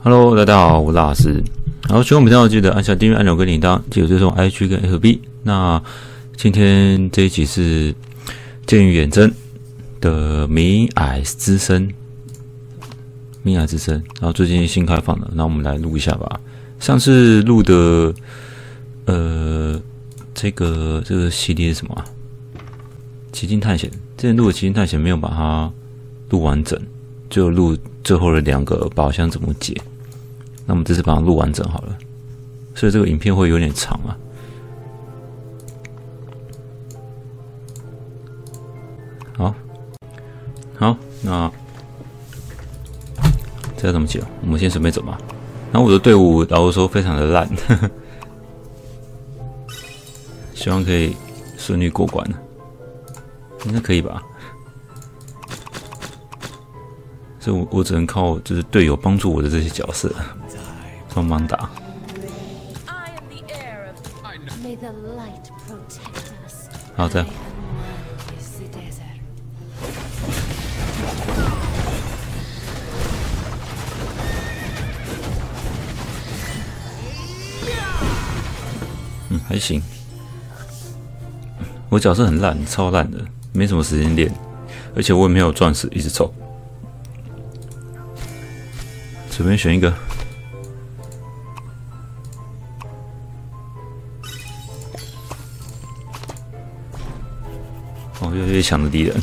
Hello， 大家好，我是老师。然后喜欢我们频道记得按下订阅按钮跟铃铛，记得追踪 IG 跟 FB。那今天这一集是剑与远征的明矮之声，然后最近新开放的，那我们来录一下吧。上次录的这个系列是什么啊？奇境探险。之前录的奇境探险没有把它录完整，就录最后的2个宝箱怎么解。那我们这次把它录完整好了，所以这个影片会有点长啊。好，那这要怎么解？我们先准备走吧。然后我的队伍老实说非常的烂，希望可以顺利过关，应该可以吧？所以我只能靠就是队友帮助我的这些角色帮忙打。好，这样。还行。我角色很烂，超烂的，没什么时间练，而且我也没有钻石一直抽。随便选一个。越来越强的敌人。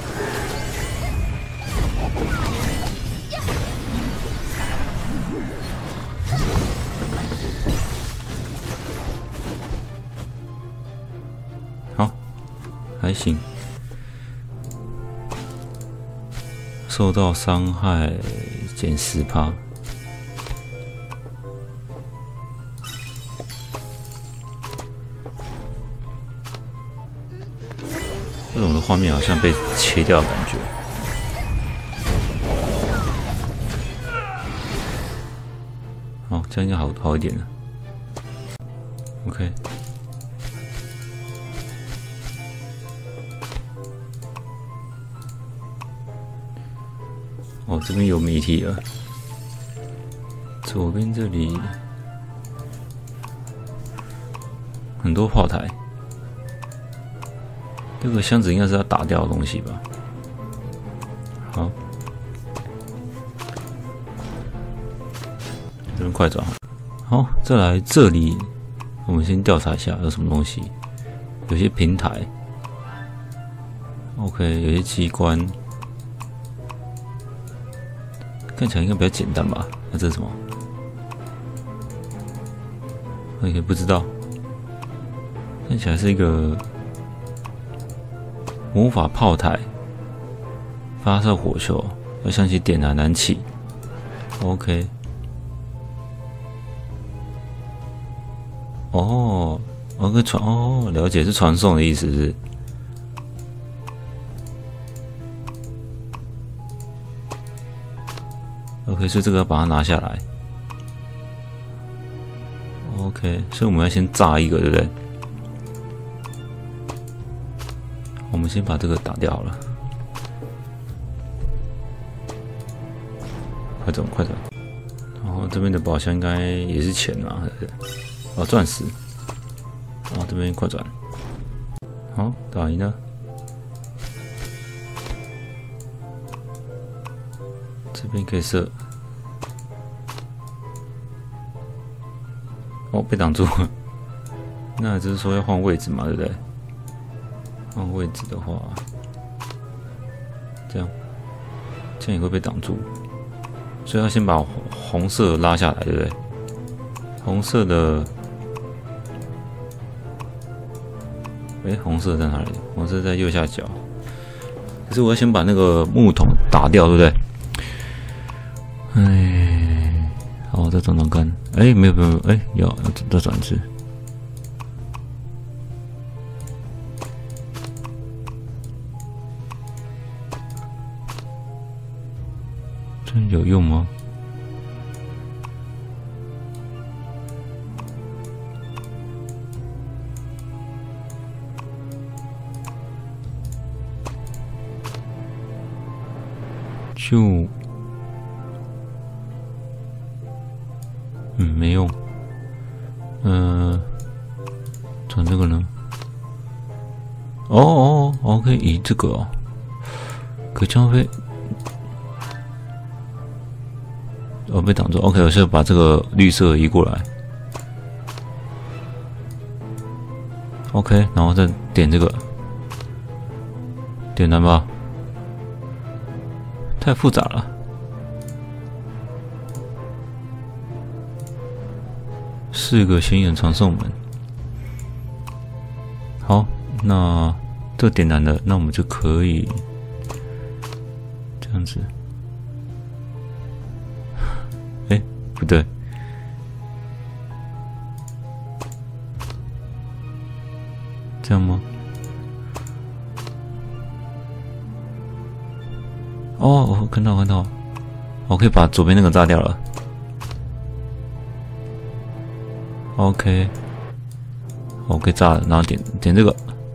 好，还行。受到伤害减10%。这种的画面好像被切掉的感觉。好，这样应该好一点了。OK。哦，这边有谜题了。左边这里很多炮台。这个箱子应该是要打掉的东西吧？好，这边快转。好，再来这里，我们先调查一下有什么东西。有些平台 ，OK， 有些机关，看起来应该比较简单吧？那这是什么？OK， 不知道，看起来是一个。魔法炮台，发射火球，要向其点燃气。OK。哦，OK 了解，是传送的意思是。OK， 所以这个要把它拿下来。OK， 所以我们要先炸一个，对不对？我们先把这个打掉好了，快走！然后这边的宝箱应该也是钱啊，哦，钻石。然后这边快转，好，打赢了。这边可以射，哦，被挡住了。那就是说要换位置嘛，对不对？换位置的话，这样也会被挡住，所以要先把红色拉下来，对不对？红色的，红色在哪里？红色在右下角。可是我要先把那个木桶打掉，对不对？好，再转杆。没有，要再转一次。真有用吗？ 没用。转这个呢？可以移这个哦。可这样被挡住。OK， 我现在把这个绿色移过来。OK， 然后再点这个，点难吧？太复杂了。4个显眼传送门。好，那这个点难了，那我们就可以这样子。不对。这样吗？我看到，我可以把左边那个炸掉了。OK， 我可以炸了，然后点这个，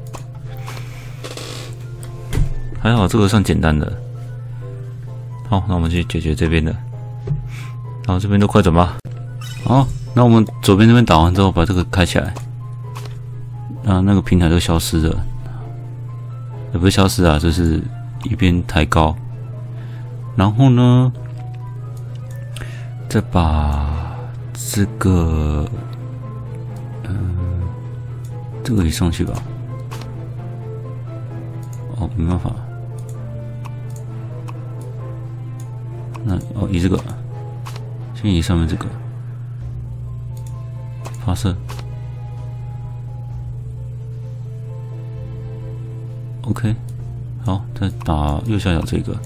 还好这个算简单的。好，那我们去解决这边的，然后这边都快转吧。好，那我们左边这边打完之后，把这个开起来，那个平台都消失了，也不是消失啊，就是一边抬高，然后呢，再把这个。这个移上去吧。没办法。那移这个，先移上面这个，发射。OK， 好，再打右下角这个。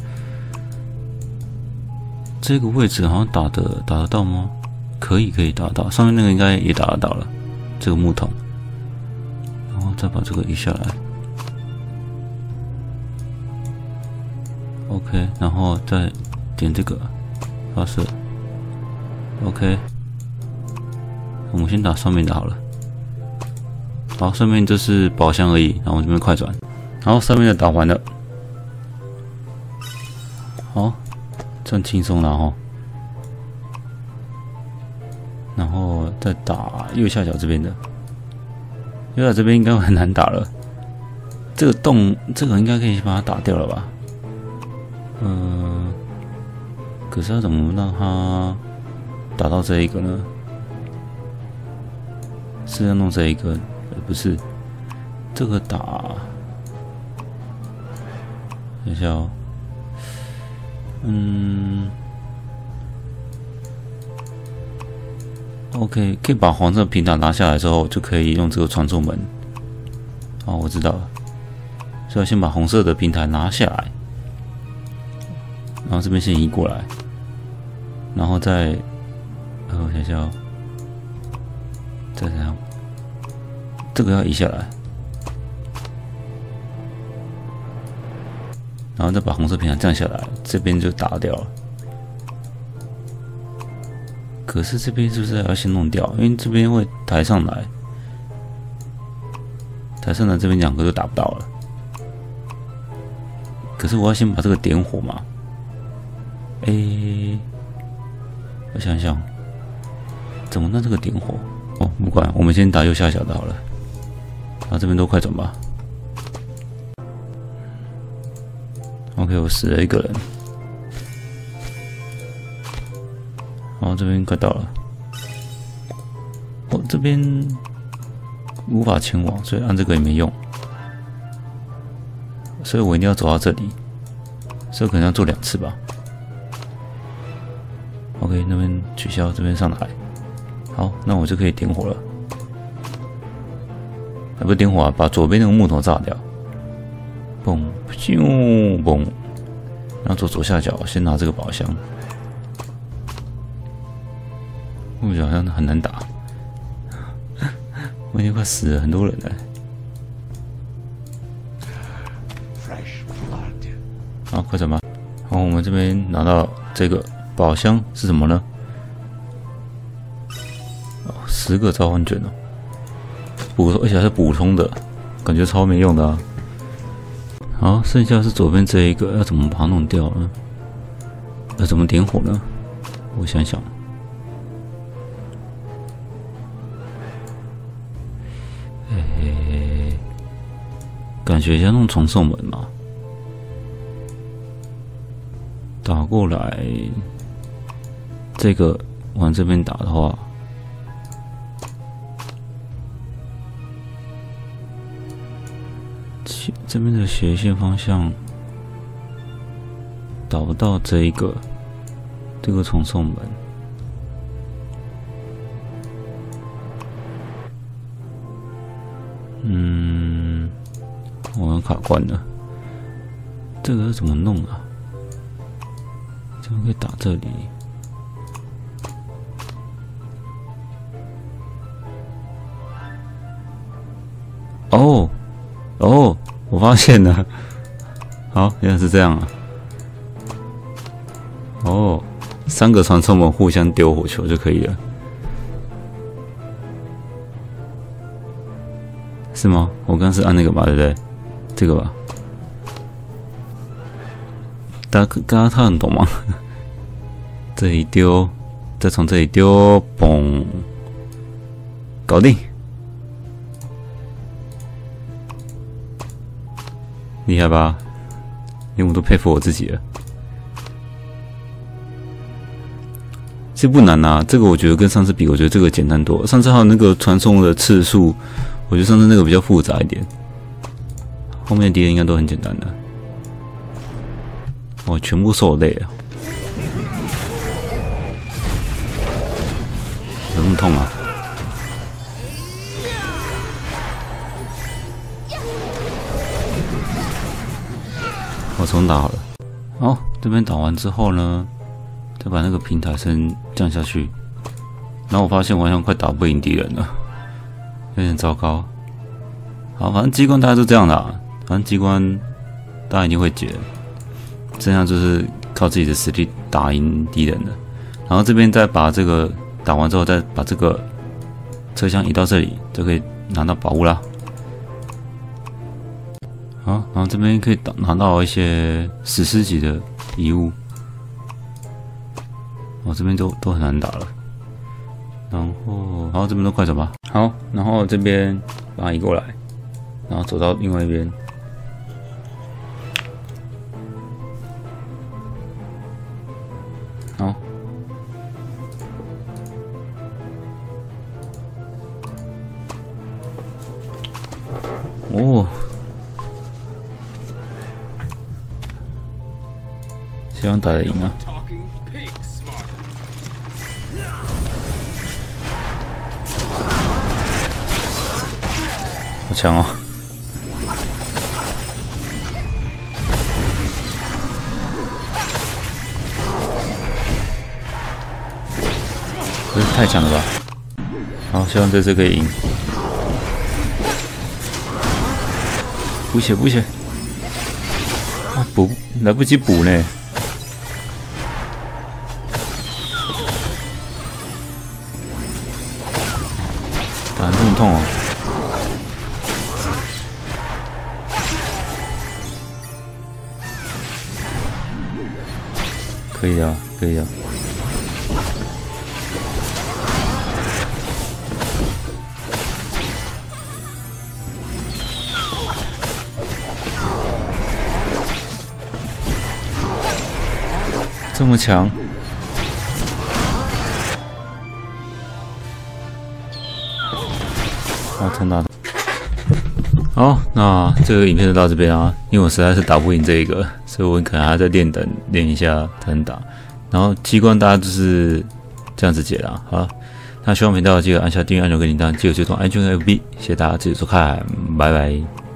这个位置好像打得到吗？可以打得到，上面那个应该也打得到了。这个木桶。再把这个移下来 ，OK， 然后再点这个发射 ，OK， 我们先打上面的好了。好，上面就是宝箱而已，然后我们这边快转，好，上面的打完了，好，算轻松了哈。然后再打右下角这边的。右下这边应该很难打了，这个洞，这个应该可以把它打掉了吧？可是要怎么让它打到这一个呢？是要弄这一个，不是这个打。等一下哦，OK， 可以把黄色平台拿下来之后，就可以用这个传送门。好，我知道了。所以要先把红色的平台拿下来，然后这边先移过来，然后再，我想想哦，再这样，这个要移下来，然后再把红色平台降下来，这边就打掉了。可是这边是不是要先弄掉？因为这边会抬上来，这边两个就打不到了。可是我要先把这个点火嘛。我想想，怎么让这个点火？不管，我们先打右下角的好了。然后这边都快转吧。OK， 我死了一个人。好，这边快到了。这边无法前往，所以按这个也没用。所以我一定要走到这里，所以可能要做2次吧。OK， 那边取消，这边上来。好，那我就可以点火了。不是点火啊，把左边那个木头炸掉。嘣，咻，嘣。然后走左下角，先拿这个宝箱。我觉得好像很难打，我已经快死了，很多人了。好，快转吧。好，我们这边拿到这个宝箱是什么呢？10个召唤卷哦，而且还是补充的，感觉超没用的啊。好，剩下是左边这一个，要怎么把它弄掉呢？要怎么点火呢？我想想。 感觉像那种传送门嘛，打过来，这个往这边打的话，这边的斜线方向导到这个传送门。我要卡关了，这个要怎么弄啊？怎么可以打这里？哦，我发现了，好，原来是这样啊。哦，3个传送门互相丢火球就可以了，是吗？我刚是按那个吧，对不对？这个吧。刚刚他很懂吗？这里丢，再从这里丢，嘣，搞定，厉害吧？连我都佩服我自己了。这不难啊，这个我觉得跟上次比，我觉得这个简单多了。上次还有那个传送的次数，我觉得上次那个比较复杂一点。后面的敌人应该都很简单的。我全部受累了，有那么痛啊？我重打好了。好，这边打完之后呢，再把那个平台先降下去。然后我发现我好像快打不赢敌人了，有点糟糕。好，反正机关大家都这样啦，反正机关大家一定会解，剩下就是靠自己的实力打赢敌人的。然后这边再把这个打完之后，再把这个车厢移到这里，就可以拿到宝物啦。好，然后这边可以拿到一些史诗级的遗物。我这边都很难打了。然后这边都快走吧。好，然后这边把它移过来，然后走到另外一边。好。哦。希望打得赢啊！好强哦！不是太强了吧？好，希望这次可以赢。补血，啊，补来不及补呢。打得这么痛哦！可以啊，可以啊。这么强！好，重打。好，那这个影片就到这边啊，因为我实在是打不赢这一个，所以我可能还要再练一下才能打。然后机关大家就是这样子解啦。好，那喜欢频道记得按下订阅按钮跟铃铛，记得追踪 IG 和 FB，谢谢大家继续收看，拜拜。